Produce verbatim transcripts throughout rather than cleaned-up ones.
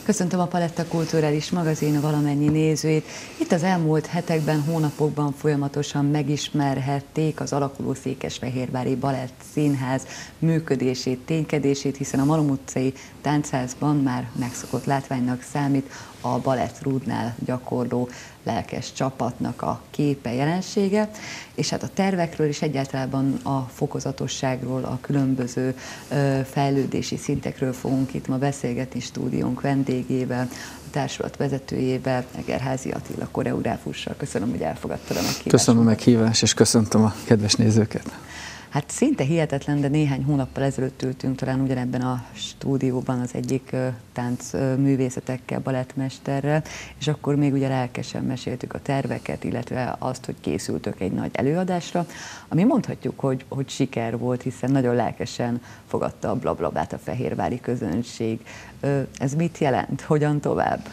Köszöntöm a Paletta Kulturális Magazin valamennyi nézőit. Itt az elmúlt hetekben, hónapokban folyamatosan megismerhették az alakuló Székesfehérvári Balett Színház működését, ténykedését, hiszen a Malom utcai táncházban már megszokott látványnak számít a Balett Rúdnál gyakorló lelkes csapatnak a képe, jelensége, és hát a tervekről és egyáltalán a fokozatosságról, a különböző fejlődési szintekről fogunk itt ma beszélgetni stúdiónk vendégével, a társulat vezetőjével, Egerházy Attila koreográfussal. Köszönöm, hogy elfogadtad a meghívást. Köszönöm a meghívást, és köszöntöm a kedves nézőket. Hát szinte hihetetlen, de néhány hónappal ezelőtt ültünk talán ugyanebben a stúdióban az egyik táncművészetekkel, balettmesterrel, és akkor még ugye lelkesen meséltük a terveket, illetve azt, hogy készültök egy nagy előadásra, ami mondhatjuk, hogy, hogy siker volt, hiszen nagyon lelkesen fogadta a blablabát a fehérvári közönség. Ez mit jelent? Hogyan tovább?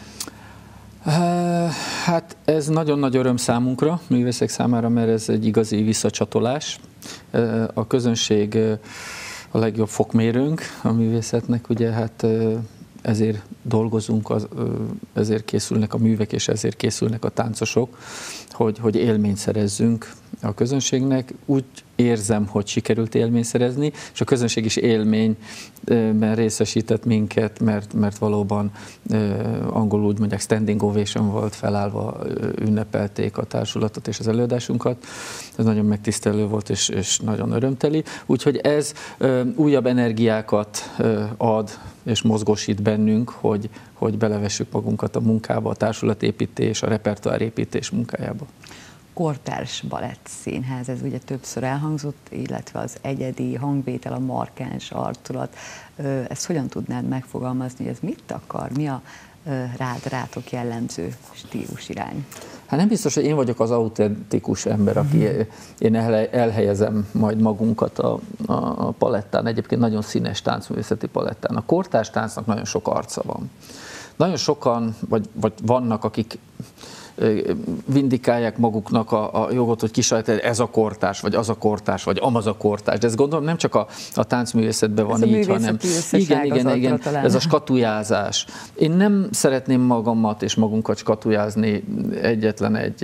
Hát ez nagyon nagy öröm számunkra, művészek számára, mert ez egy igazi visszacsatolás. A közönség a legjobb fokmérőnk a művészetnek, ugye hát ezért dolgozunk, ezért készülnek a művek, és ezért készülnek a táncosok, hogy, hogy élményt szerezzünk a közönségnek. Úgy érzem, hogy sikerült élményt szerezni, és a közönség is élményben részesített minket, mert, mert valóban angolul úgy mondják, standing ovation volt, felállva ünnepelték a társulatot és az előadásunkat. Ez nagyon megtisztelő volt, és, és nagyon örömteli. Úgyhogy ez újabb energiákat ad és mozgósít bennünk, hogy, hogy belevessük magunkat a munkába, a társulatépítés, a repertoárépítés munkájába. Kortárs balett színház, ez ugye többször elhangzott, illetve az egyedi hangvétel, a markáns arculat. Ezt hogyan tudnád megfogalmazni, hogy ez mit akar? Mi a rád, rátok jellemző stílusirány? Hát nem biztos, hogy én vagyok az autentikus ember, aki mm-hmm. én elhelyezem majd magunkat a, a, a palettán, egyébként nagyon színes táncművészeti palettán. A kortárs táncnak nagyon sok arca van. Nagyon sokan, vagy, vagy vannak, akik vindikálják maguknak a, a jogot, hogy kisajtják, ez a kortárs, vagy az a kortárs, vagy amaz a kortárs. De ezt gondolom nem csak a, a táncművészetben van ez így, hanem igen, igen, igen, ez a skatujázás. Én nem szeretném magamat és magunkat skatujázni, egyetlen egy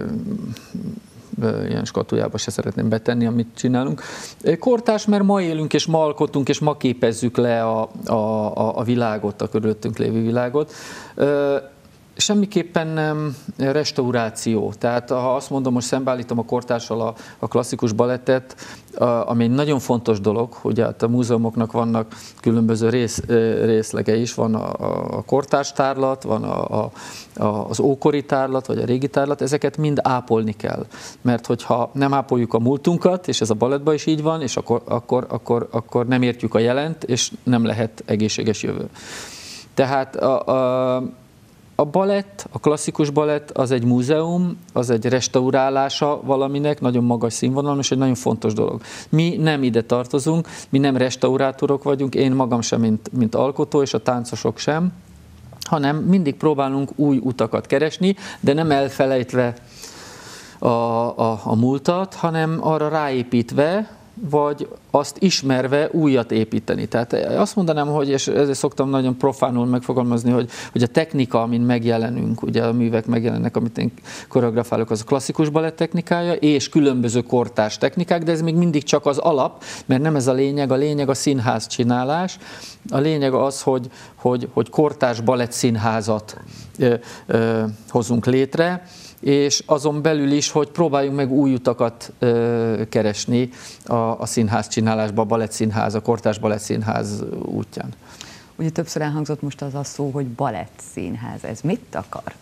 ilyen skatujába se szeretném betenni, amit csinálunk. Kortárs, mert ma élünk, és ma alkotunk, és ma képezzük le a, a, a világot, a körülöttünk lévő világot. Semmiképpen nem restauráció. Tehát ha azt mondom, most szembeállítom a kortárssal a, a klasszikus balettet, a, ami egy nagyon fontos dolog, hogy hát a múzeumoknak vannak különböző rész, részlegei is, van a, a kortárs tárlat, van a, a, az ókori tárlat, vagy a régi tárlat, ezeket mind ápolni kell. Mert hogyha nem ápoljuk a múltunkat, és ez a balettban is így van, és akkor, akkor, akkor, akkor nem értjük a jelent, és nem lehet egészséges jövő. Tehát a, a A balett, a klasszikus balett az egy múzeum, az egy restaurálása valaminek, nagyon magas színvonalon, és egy nagyon fontos dolog. Mi nem ide tartozunk, mi nem restaurátorok vagyunk, én magam sem, mint, mint alkotó, és a táncosok sem, hanem mindig próbálunk új utakat keresni, de nem elfelejtve a, a, a múltat, hanem arra ráépítve, vagy azt ismerve újat építeni. Tehát azt mondanám, hogy, és ezért szoktam nagyon profánul megfogalmazni, hogy, hogy a technika, amin megjelenünk, ugye a művek megjelennek, amit én koreografálok, az a klasszikus balett technikája, és különböző kortárs technikák, de ez még mindig csak az alap, mert nem ez a lényeg, a lényeg a színház csinálás. A lényeg az, hogy, hogy, hogy kortárs balett színházat ö, ö, hozunk létre, és azon belül is, hogy próbáljunk meg új utakat ö, keresni a, a színház csinálásba, a balettszínház, a kortárs balettszínház útján. Ugye többször elhangzott most az a szó, hogy balettszínház. Ez mit akar?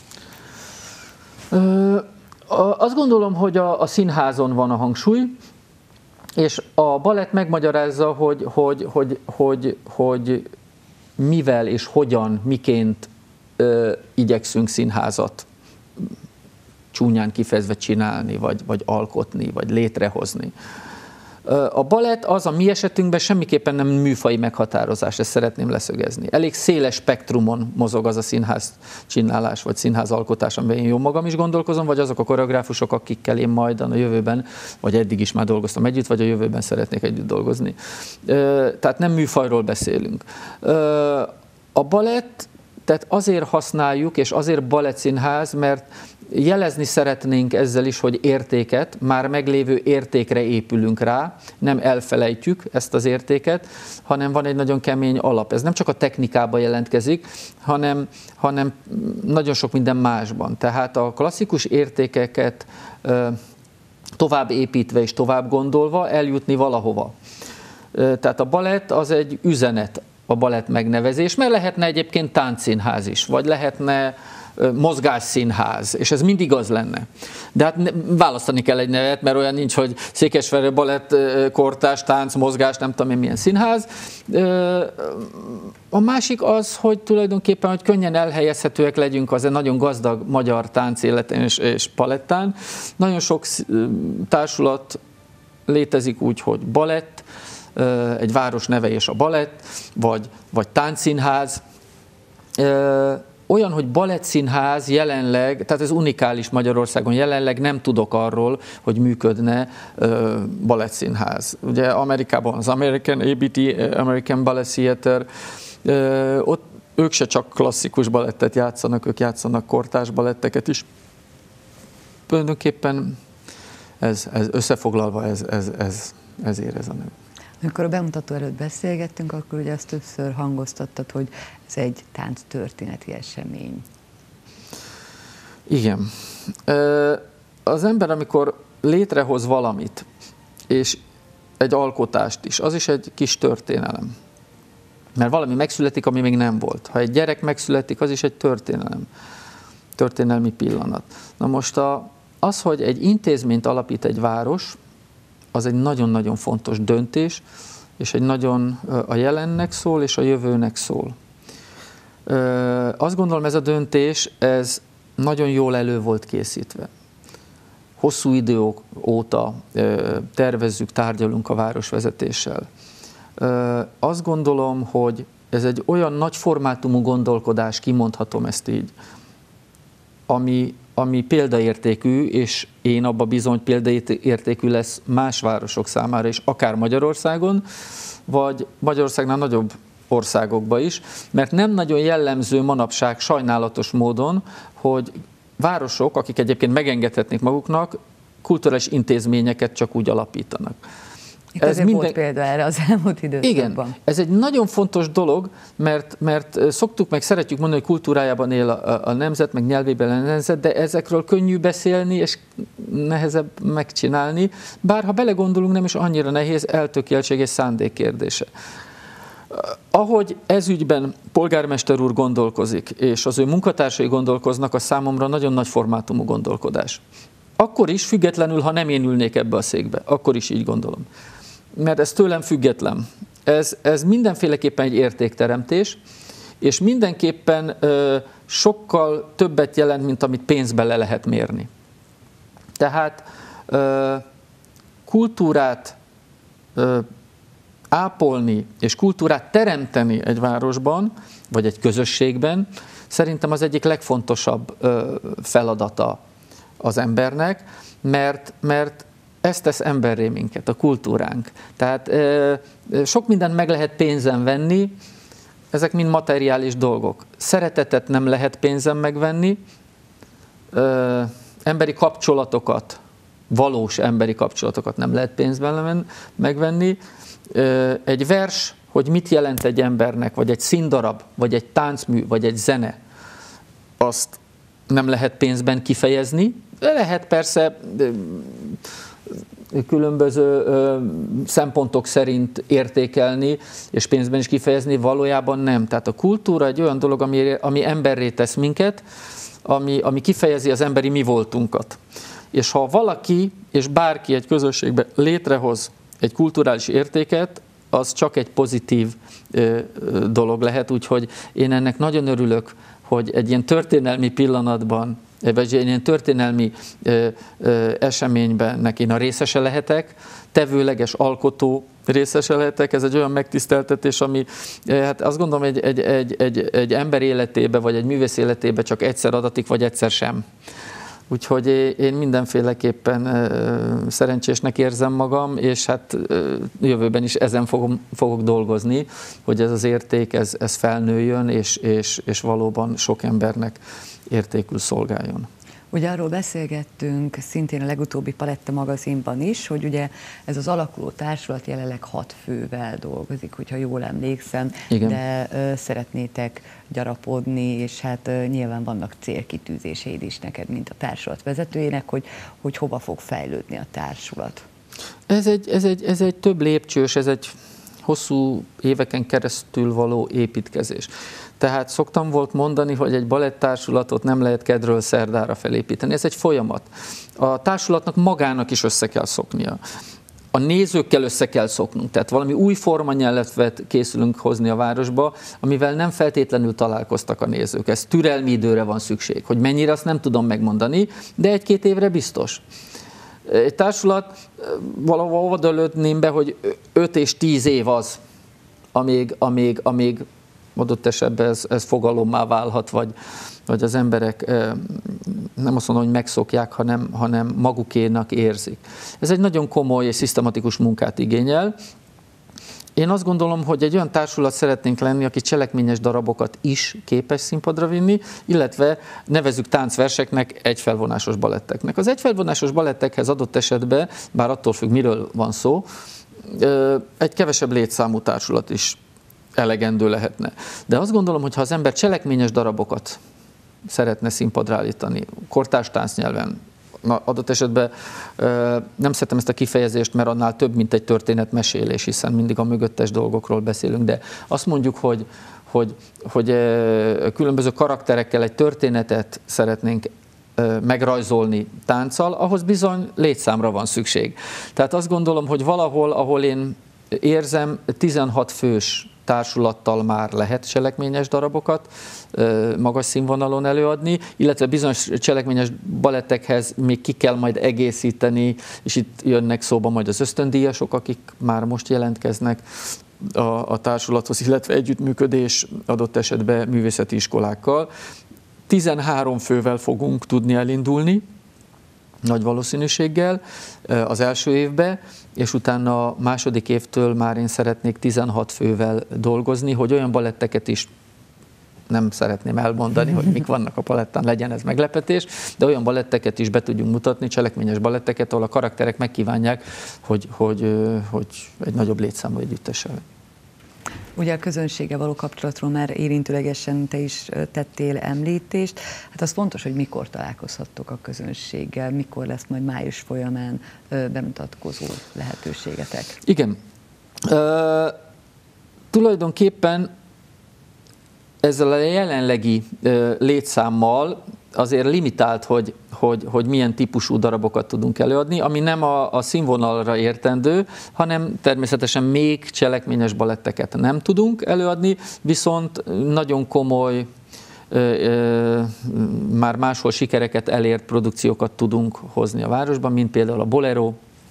Ö, azt gondolom, hogy a, a színházon van a hangsúly, és a balett megmagyarázza, hogy, hogy, hogy, hogy, hogy mivel és hogyan, miként ö, igyekszünk színházat csúnyán kifejezve csinálni, vagy, vagy alkotni, vagy létrehozni. A balett az a mi esetünkben semmiképpen nem műfaji meghatározás, ezt szeretném leszögezni. Elég széles spektrumon mozog az a színház csinálás, vagy színház alkotás, amiben én jó magam is gondolkozom, vagy azok a koreográfusok, akikkel én majd a jövőben, vagy eddig is már dolgoztam együtt, vagy a jövőben szeretnék együtt dolgozni. Tehát nem műfajról beszélünk. A balett Tehát azért használjuk, és azért balettszínház, mert jelezni szeretnénk ezzel is, hogy értéket, már meglévő értékre épülünk rá, nem elfelejtjük ezt az értéket, hanem van egy nagyon kemény alap. Ez nem csak a technikában jelentkezik, hanem, hanem nagyon sok minden másban. Tehát a klasszikus értékeket tovább építve és tovább gondolva eljutni valahova. Tehát a balett az egy üzenet, a balett megnevezés, mert lehetne egyébként táncszínház is, vagy lehetne mozgásszínház, és ez mindig az lenne. De hát választani kell egy nevet, mert olyan nincs, hogy Székesfehérvár balett, kortárs, tánc, mozgás, nem tudom én milyen színház. A másik az, hogy tulajdonképpen, hogy könnyen elhelyezhetőek legyünk az egy nagyon gazdag magyar táncéleten és, és palettán. Nagyon sok társulat létezik úgy, hogy balett, egy város neve és a balett, vagy, vagy táncszínház. Olyan, hogy balettszínház jelenleg, tehát ez unikális Magyarországon, jelenleg nem tudok arról, hogy működne uh, balettszínház. Ugye Amerikában az American á bé té, American Ballet Theater, uh, ott ők se csak klasszikus balettet játszanak, ők játszanak kortárs baletteket is. Tulajdonképpen ez, ez összefoglalva ez, ez, ez, ezért ez a neve. Amikor a bemutató előtt beszélgettünk, akkor ugye azt többször hangoztattad, hogy ez egy tánctörténeti esemény. Igen. Az ember, amikor létrehoz valamit, és egy alkotást is, az is egy kis történelem. Mert valami megszületik, ami még nem volt. Ha egy gyerek megszületik, az is egy történelem. Történelmi pillanat. Na most a, az, hogy egy intézményt alapít egy város, az egy nagyon-nagyon fontos döntés, és egy nagyon a jelennek szól, és a jövőnek szól. Azt gondolom, ez a döntés, ez nagyon jól elő volt készítve. Hosszú idő óta tervezzük, tárgyalunk a városvezetéssel. Azt gondolom, hogy ez egy olyan nagy formátumú gondolkodás, kimondhatom ezt így, ami, ami példaértékű, és én abba bizony, hogy példaértékű lesz más városok számára is, akár Magyarországon, vagy Magyarországnál nagyobb országokba is, mert nem nagyon jellemző manapság sajnálatos módon, hogy városok, akik egyébként megengedhetnék maguknak, kulturális intézményeket csak úgy alapítanak. Itt ez minden... volt példa erre az elmúlt időszakban. Igen, ez egy nagyon fontos dolog, mert, mert szoktuk meg, szeretjük mondani, hogy kultúrájában él a, a nemzet, meg nyelvében a nemzet, de ezekről könnyű beszélni, és nehezebb megcsinálni, bár ha belegondolunk, nem is annyira nehéz, eltökéltség és szándék kérdése. Ahogy ez ügyben polgármester úr gondolkozik, és az ő munkatársai gondolkoznak, a számomra nagyon nagy formátumú gondolkodás. Akkor is, függetlenül, ha nem én ülnék ebbe a székbe, akkor is így gondolom. Mert ez tőlem független. Ez, ez mindenféleképpen egy értékteremtés, és mindenképpen ö, sokkal többet jelent, mint amit pénzben le lehet mérni. Tehát ö, kultúrát ö, ápolni és kultúrát teremteni egy városban, vagy egy közösségben, szerintem az egyik legfontosabb ö, feladata az embernek, mert, mert ez tesz emberré minket, a kultúránk. Tehát ö, sok mindent meg lehet pénzen venni, ezek mind materiális dolgok. Szeretetet nem lehet pénzen megvenni, ö, emberi kapcsolatokat, valós emberi kapcsolatokat nem lehet pénzben megvenni. Ö, egy vers, hogy mit jelent egy embernek, vagy egy színdarab, vagy egy táncmű, vagy egy zene, azt nem lehet pénzben kifejezni. Lehet persze különböző szempontok szerint értékelni, és pénzben is kifejezni, valójában nem. Tehát a kultúra egy olyan dolog, ami, ami emberré tesz minket, ami, ami kifejezi az emberi mi voltunkat. És ha valaki, és bárki egy közösségben létrehoz egy kulturális értéket, az csak egy pozitív dolog lehet, úgyhogy én ennek nagyon örülök, hogy egy ilyen történelmi pillanatban, vagy egy ilyen történelmi ö, ö, eseményben neki én a részese lehetek, tevőleges alkotó részese lehetek, ez egy olyan megtiszteltetés, ami hát azt gondolom egy, egy, egy, egy, egy ember életébe, vagy egy művész életébe csak egyszer adatik, vagy egyszer sem. Úgyhogy én mindenféleképpen szerencsésnek érzem magam, és hát jövőben is ezen fogom, fogok dolgozni, hogy ez az érték, ez, ez felnőjön, és, és, és valóban sok embernek értékül szolgáljon. Ugye arról beszélgettünk szintén a legutóbbi Paletta magazinban is, hogy ugye ez az alakuló társulat jelenleg hat fővel dolgozik, hogyha jól emlékszem, igen. de ö, szeretnétek gyarapodni, és hát ö, nyilván vannak célkitűzéseid is neked, mint a társulat vezetőjének, hogy, hogy hova fog fejlődni a társulat. Ez egy, ez egy, ez egy több lépcsős, ez egy hosszú éveken keresztül való építkezés. Tehát szoktam volt mondani, hogy egy balettársulatot nem lehet kedről szerdára felépíteni. Ez egy folyamat. A társulatnak magának is össze kell szoknia. A nézőkkel össze kell szoknunk. Tehát valami új formanyelvet készülünk hozni a városba, amivel nem feltétlenül találkoztak a nézők. Ez türelmi időre van szükség. Hogy mennyire, azt nem tudom megmondani, de egy-két évre biztos. Egy társulat, valahol oda be, hogy öt és tíz év az, amíg, amíg, amíg adott esetben ez, ez fogalommá válhat, vagy, vagy az emberek nem azt mondom, hogy megszokják, hanem, hanem magukénak érzik. Ez egy nagyon komoly és szisztematikus munkát igényel. Én azt gondolom, hogy egy olyan társulat szeretnénk lenni, aki cselekményes darabokat is képes színpadra vinni, illetve nevezzük táncverseknek, egyfelvonásos baletteknek. Az egyfelvonásos balettekhez adott esetben, bár attól függ, miről van szó, egy kevesebb létszámú társulat is elegendő lehetne. De azt gondolom, hogy ha az ember cselekményes darabokat szeretne színpadra állítani, kortárs táncnyelven, na, adott esetben nem szeretem ezt a kifejezést, mert annál több, mint egy történetmesélés, hiszen mindig a mögöttes dolgokról beszélünk, de azt mondjuk, hogy, hogy, hogy különböző karakterekkel egy történetet szeretnénk megrajzolni tánccal, ahhoz bizony létszámra van szükség. Tehát azt gondolom, hogy valahol, ahol én érzem, tizenhat fős társulattal már lehet cselekményes darabokat magas színvonalon előadni, illetve bizonyos cselekményes balettekhez még ki kell majd egészíteni, és itt jönnek szóba majd az ösztöndíjasok, akik már most jelentkeznek a, a társulathoz, illetve együttműködés adott esetben művészeti iskolákkal. tizenhárom fővel fogunk tudni elindulni, nagy valószínűséggel az első évbe, és utána a második évtől már én szeretnék tizenhat fővel dolgozni, hogy olyan baletteket is, nem szeretném elmondani, hogy mik vannak a palettán, legyen ez meglepetés, de olyan baletteket is be tudjunk mutatni, cselekményes baletteket, ahol a karakterek megkívánják, hogy, hogy, hogy egy nagyobb létszámú együttessel. Ugye a közönséggel való kapcsolatról már érintőlegesen te is tettél említést. Hát az fontos, hogy mikor találkozhattok a közönséggel, mikor lesz majd május folyamán bemutatkozó lehetőségetek. Igen. Uh, tulajdonképpen ezzel a jelenlegi uh, létszámmal azért limitált, hogy, hogy, hogy milyen típusú darabokat tudunk előadni, ami nem a, a színvonalra értendő, hanem természetesen még cselekményes baletteket nem tudunk előadni, viszont nagyon komoly, ö, ö, már máshol sikereket elért produkciókat tudunk hozni a városban, mint például a Bolero,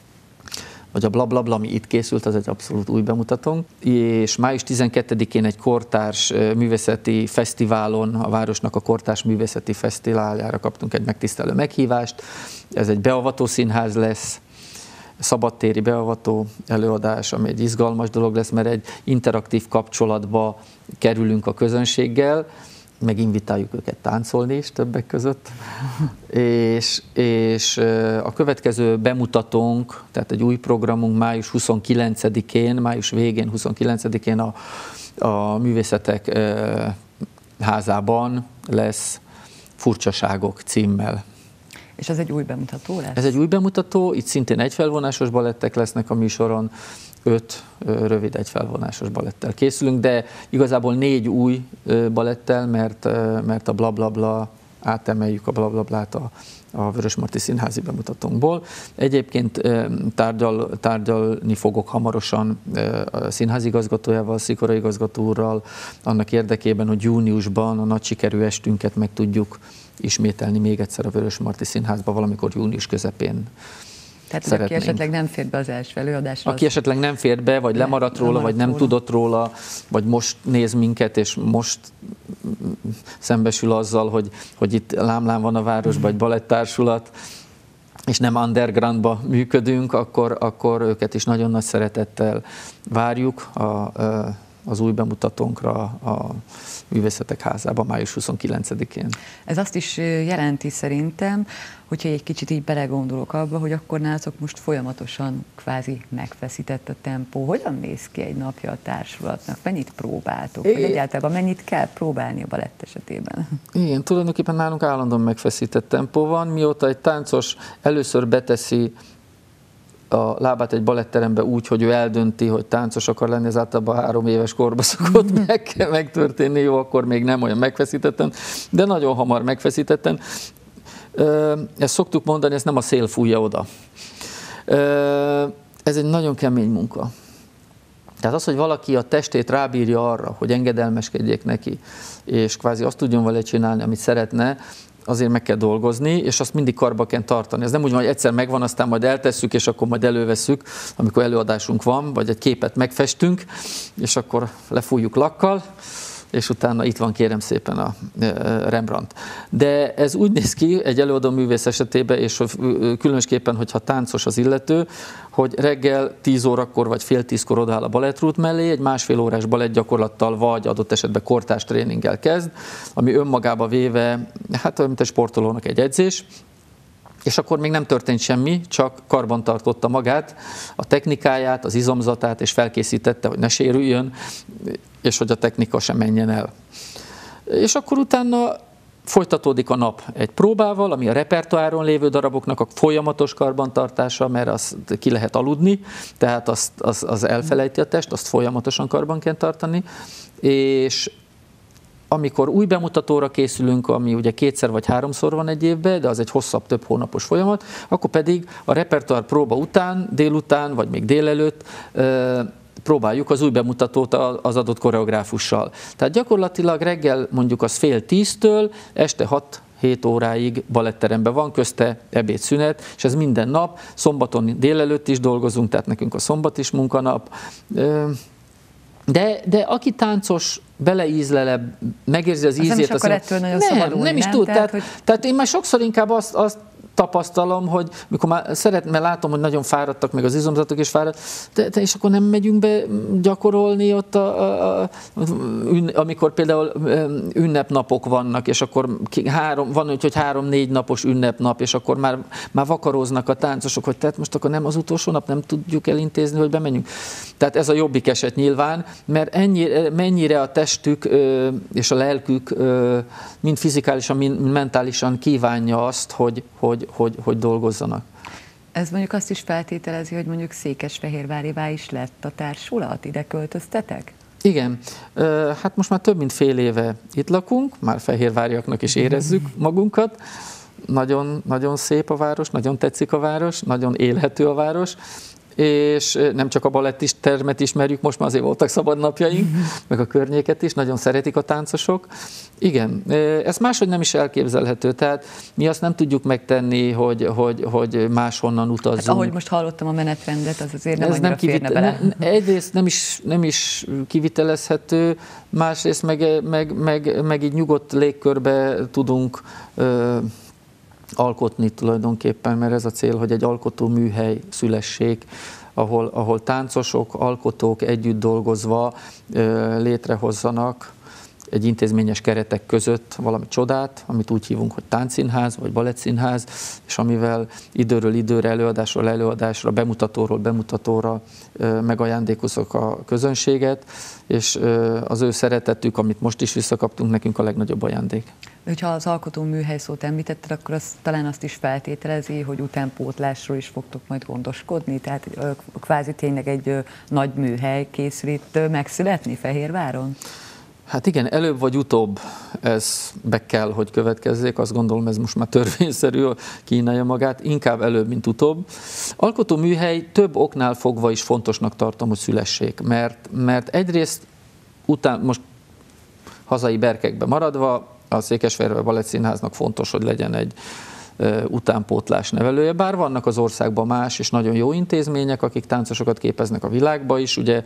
vagy a Blablabla, ami itt készült, az egy abszolút új bemutatónk. És május tizenkettedikén egy kortárs művészeti fesztiválon, a városnak a kortárs művészeti fesztiváljára kaptunk egy megtisztelő meghívást. Ez egy beavató színház lesz, szabadtéri beavató előadás, ami egy izgalmas dolog lesz, mert egy interaktív kapcsolatba kerülünk a közönséggel, meg invitáljuk őket táncolni is többek között, és, és a következő bemutatónk, tehát egy új programunk május huszonkilencedikén, május végén, huszonkilencedikén a, a Művészetek Házában lesz Furcsaságok címmel. És ez egy új bemutató lesz? Ez egy új bemutató, itt szintén egyfelvonásos balettek lesznek a műsoron, öt rövid egyfelvonásos balettel készülünk, de igazából négy új balettel, mert, mert a Blablabla, átemeljük a Blablablát a, a Vörösmarty Színházi bemutatónkból. Egyébként tárgyal, tárgyalni fogok hamarosan a színházigazgatójával, Szikora igazgató úrral, annak érdekében, hogy júniusban a nagy sikerű estünket meg tudjuk ismételni még egyszer a Vörösmarty Színházba, valamikor június közepén Tehát aki esetleg nem fér be az első előadásra. Aki esetleg nem fér be, vagy lemaradt róla, vagy nem róla. tudott róla, vagy most néz minket, és most szembesül azzal, hogy, hogy itt lámlám van a városban egy balettársulat, és nem undergroundba működünk, akkor, akkor őket is nagyon nagy szeretettel várjuk a, az új bemutatónkra a Művészetek Házában május huszonkilencedikén. Ez azt is jelenti szerintem, hogyha egy kicsit így belegondolok abba, hogy akkor nálatok most folyamatosan kvázi megfeszített a tempó. Hogyan néz ki egy napja a társulatnak? Mennyit próbáltok? Vagy egyáltalán mennyit kell próbálni a balett esetében? Igen, tulajdonképpen nálunk állandóan megfeszített tempó van. Mióta egy táncos először beteszi a lábát egy baletterembe úgy, hogy ő eldönti, hogy táncos akar lenni, ez általában három éves korban szokott meg, megtörténni, jó, akkor még nem olyan megfeszítetten, de nagyon hamar megfeszítetten. Ezt szoktuk mondani, ez nem a szél fújja oda. Ez egy nagyon kemény munka. Tehát az, hogy valaki a testét rábírja arra, hogy engedelmeskedjék neki, és kvázi azt tudjon vele csinálni, amit szeretne, azért meg kell dolgozni, és azt mindig karba kell tartani. Ez nem úgy van, hogy egyszer megvan, aztán majd eltesszük, és akkor majd elővesszük, amikor előadásunk van, vagy egy képet megfestünk, és akkor lefújjuk lakkal, és utána itt van, kérem szépen, a Rembrandt. De ez úgy néz ki egy előadó művész esetében, és különösképpen, hogyha táncos az illető, hogy reggel tíz órakor vagy fél tízkor odaáll a balettrút mellé, egy másfél órás balettgyakorlattal vagy adott esetben kortárs tréninggel kezd, ami önmagába véve, hát olyan, mint egy sportolónak egy edzés, és akkor még nem történt semmi, csak karban tartotta magát, a technikáját, az izomzatát, és felkészítette, hogy ne sérüljön, és hogy a technika sem menjen el. És akkor utána folytatódik a nap egy próbával, ami a repertoáron lévő daraboknak a folyamatos karbantartása, mert azt ki lehet aludni, tehát azt, az, az elfelejti a test, azt folyamatosan karban kell tartani, és amikor új bemutatóra készülünk, ami ugye kétszer vagy háromszor van egy évben, de az egy hosszabb, több hónapos folyamat, akkor pedig a repertoár próba után, délután, vagy még délelőtt próbáljuk az új bemutatót az adott koreográfussal. Tehát gyakorlatilag reggel mondjuk az fél tíztől este hat-hét óráig baletteremben van, közte ebédszünet, és ez minden nap, szombaton délelőtt is dolgozunk, tehát nekünk a szombat is munkanap. De, de aki táncos, beleízlele, megérzi az ízét. Nem is akar ettől nagyon nem, szabadulni, nem is nem? tud. Tehát, tehát, hogy... tehát én már sokszor inkább azt, azt tapasztalom, hogy mikor már szeretném, mert látom, hogy nagyon fáradtak, meg az izomzatok is fáradt, de, de és akkor nem megyünk be gyakorolni ott, a, a, a, amikor például ünnepnapok vannak, és akkor három, van úgy, hogy három-négy napos ünnepnap, és akkor már, már vakaróznak a táncosok, hogy tehát most akkor nem az utolsó nap, nem tudjuk elintézni, hogy bemenjünk. Tehát ez a jobbik eset nyilván, mert ennyi, mennyire a testük és a lelkük mind fizikálisan, mind mentálisan kívánja azt, hogy, hogy, hogy, hogy dolgozzanak. Ez mondjuk azt is feltételezi, hogy mondjuk székesfehérvárivá is lett a társulat, ide költöztetek? Igen, hát most már több mint fél éve itt lakunk, már fehérváriaknak is érezzük magunkat. Nagyon, nagyon szép a város, nagyon tetszik a város, nagyon élhető a város, és nem csak a balettermet ismerjük, most már azért voltak szabadnapjaink, meg a környéket is, nagyon szeretik a táncosok. Igen, ez máshogy nem is elképzelhető, tehát mi azt nem tudjuk megtenni, hogy, hogy, hogy máshonnan utazzunk. Hát, ahogy most hallottam a menetrendet, az azért nem ez annyira nem kivite- férne bele. Ne, egyrészt nem is, nem is kivitelezhető, másrészt meg, meg, meg, meg így nyugodt légkörbe tudunk ö, alkotni tulajdonképpen, mert ez a cél, hogy egy alkotó műhely szülessék, ahol, ahol táncosok, alkotók együtt dolgozva ö, létrehozzanak egy intézményes keretek között valami csodát, amit úgy hívunk, hogy táncszínház vagy balettszínház, és amivel időről időre, előadásról előadásra, bemutatóról bemutatóra ö, megajándékozok a közönséget, és ö, az ő szeretetük, amit most is visszakaptunk, nekünk a legnagyobb ajándék. Hogyha az alkotó műhely szót említetted, akkor az talán azt is feltételezi, hogy utánpótlásról is fogtok majd gondoskodni, tehát kvázi tényleg egy nagy műhely készül itt megszületni Fehérváron? Hát igen, előbb vagy utóbb ez be kell, hogy következzék, azt gondolom, ez most már törvényszerű, kínálja magát, inkább előbb, mint utóbb. Alkotó műhely több oknál fogva is fontosnak tartom, hogy szülessék, mert, mert egyrészt után, most hazai berkekbe maradva, a Székesfehérvári Balettszínháznak fontos, hogy legyen egy utánpótlás nevelője, bár vannak az országban más és nagyon jó intézmények, akik táncosokat képeznek a világba is, ugye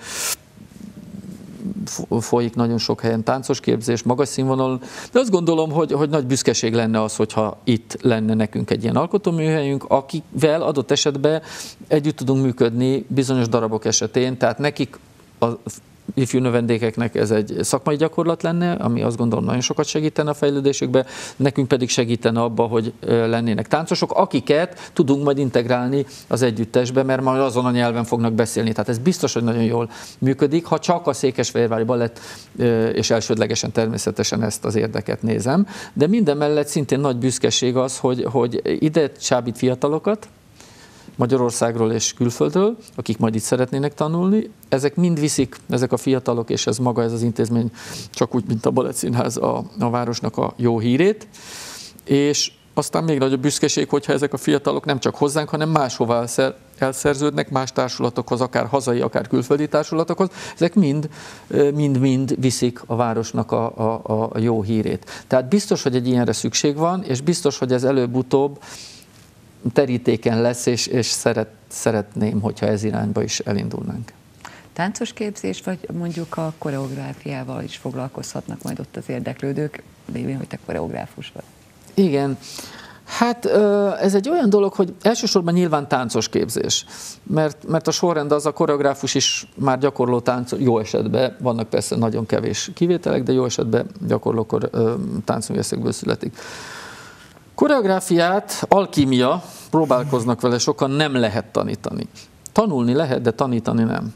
folyik nagyon sok helyen táncos képzés, magas színvonalon, de azt gondolom, hogy, hogy nagy büszkeség lenne az, hogyha itt lenne nekünk egy ilyen alkotóműhelyünk, akivel adott esetben együtt tudunk működni bizonyos darabok esetén, tehát nekik a ifjú növendékeknek ez egy szakmai gyakorlat lenne, ami azt gondolom nagyon sokat segítene a fejlődésükbe, nekünk pedig segítene abba, hogy lennének táncosok, akiket tudunk majd integrálni az együttesbe, mert majd azon a nyelven fognak beszélni. Tehát ez biztos, hogy nagyon jól működik, ha csak a Székesfehérvári Balett, és elsődlegesen természetesen ezt az érdeket nézem, de minden mellett szintén nagy büszkeség az, hogy, hogy ide csábít fiatalokat, Magyarországról és külföldről, akik majd itt szeretnének tanulni. Ezek mind viszik, ezek a fiatalok, és ez maga ez az intézmény, csak úgy, mint a Balettszínház a, a városnak a jó hírét. És aztán még nagyobb büszkeség, hogyha ezek a fiatalok nem csak hozzánk, hanem máshova elszerződnek, más társulatokhoz, akár hazai, akár külföldi társulatokhoz. Ezek mind, mind-mind viszik a városnak a, a, a jó hírét. Tehát biztos, hogy egy ilyenre szükség van, és biztos, hogy ez előbb-utóbb terítéken lesz, és, és szeret, szeretném, hogyha ez irányba is elindulnánk. Táncos képzés, vagy mondjuk a koreográfiával is foglalkozhatnak majd ott az érdeklődők, lévén, hogy te koreográfus vagy? Igen. Hát ez egy olyan dolog, hogy elsősorban nyilván táncos képzés, mert, mert a sorrend az, a koreográfus is már gyakorló táncos, jó esetben, vannak persze nagyon kevés kivételek, de jó esetben gyakorló táncművészekből születik. Koreográfiát, alkímia, próbálkoznak vele sokan, nem lehet tanítani. Tanulni lehet, de tanítani nem.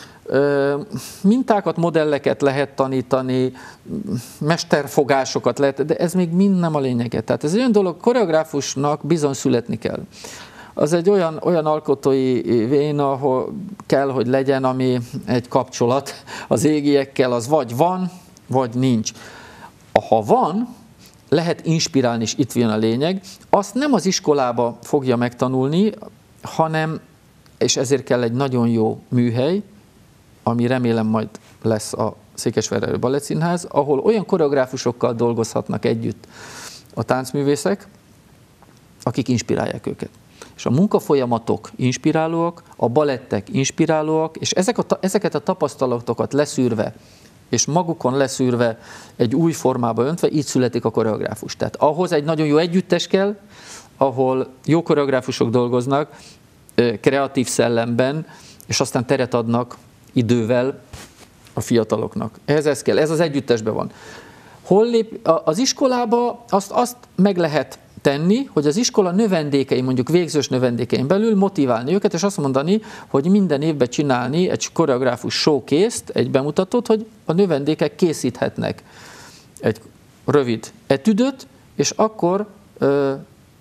Mintákat, modelleket lehet tanítani, mesterfogásokat lehet, de ez még mind nem a lényege. Tehát ez egy olyan dolog, koreográfusnak bizony születni kell. Az egy olyan, olyan alkotói véna, ahol kell, hogy legyen, ami egy kapcsolat az égiekkel, az vagy van, vagy nincs. Ha van, lehet inspirálni, és itt van a lényeg, azt nem az iskolába fogja megtanulni, hanem, és ezért kell egy nagyon jó műhely, ami remélem majd lesz a Székesfehérvári Balettszínház, ahol olyan koreográfusokkal dolgozhatnak együtt a táncművészek, akik inspirálják őket. És a munkafolyamatok inspirálóak, a balettek inspirálóak, és ezek a, ezeket a tapasztalatokat leszűrve, és magukon leszűrve, egy új formába öntve, így születik a koreográfus. Tehát ahhoz egy nagyon jó együttes kell, ahol jó koreográfusok dolgoznak, kreatív szellemben, és aztán teret adnak idővel a fiataloknak. Ehhez ez kell, ez az együttesben van. Hol lép, az iskolába azt, azt meg lehet tenni, hogy az iskola növendékei, mondjuk végzős növendékein belül motiválni őket, és azt mondani, hogy minden évben csinálni egy koreográfus showcase-t, egy bemutatót, hogy a növendékek készíthetnek egy rövid etüdöt, és akkor ö,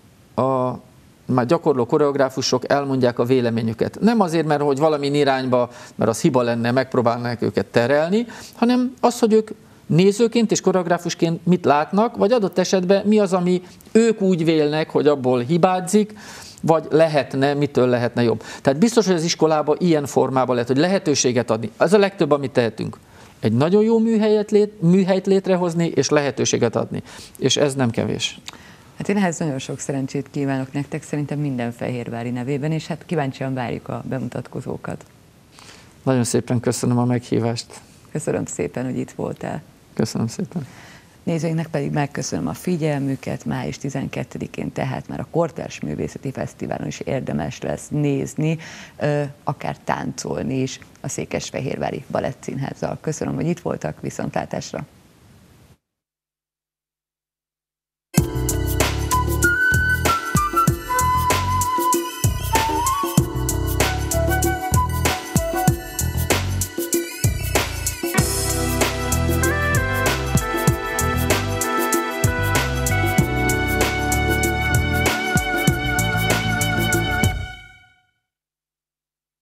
a már gyakorló koreográfusok elmondják a véleményüket. Nem azért, mert hogy valami irányba, mert az hiba lenne, megpróbálnák őket terelni, hanem az, hogy ők nézőként és koreográfusként mit látnak, vagy adott esetben mi az, ami ők úgy vélnek, hogy abból hibázik, vagy lehetne, mitől lehetne jobb. Tehát biztos, hogy az iskolában ilyen formában lehet, hogy lehetőséget adni. Ez a legtöbb, amit tehetünk. Egy nagyon jó műhelyet lét, műhelyt létrehozni, és lehetőséget adni. És ez nem kevés. Hát én ehhez nagyon sok szerencsét kívánok nektek, szerintem minden fehérvári nevében, és hát kíváncsian várjuk a bemutatkozókat. Nagyon szépen köszönöm a meghívást. Köszönöm szépen, hogy itt voltál. Köszönöm szépen. Nézőinknek pedig megköszönöm a figyelmüket, május tizenkettedikén tehát már a Kortárs Művészeti Fesztiválon is érdemes lesz nézni, akár táncolni is a Székesfehérvári Balettszínházzal. Köszönöm, hogy itt voltak, viszontlátásra!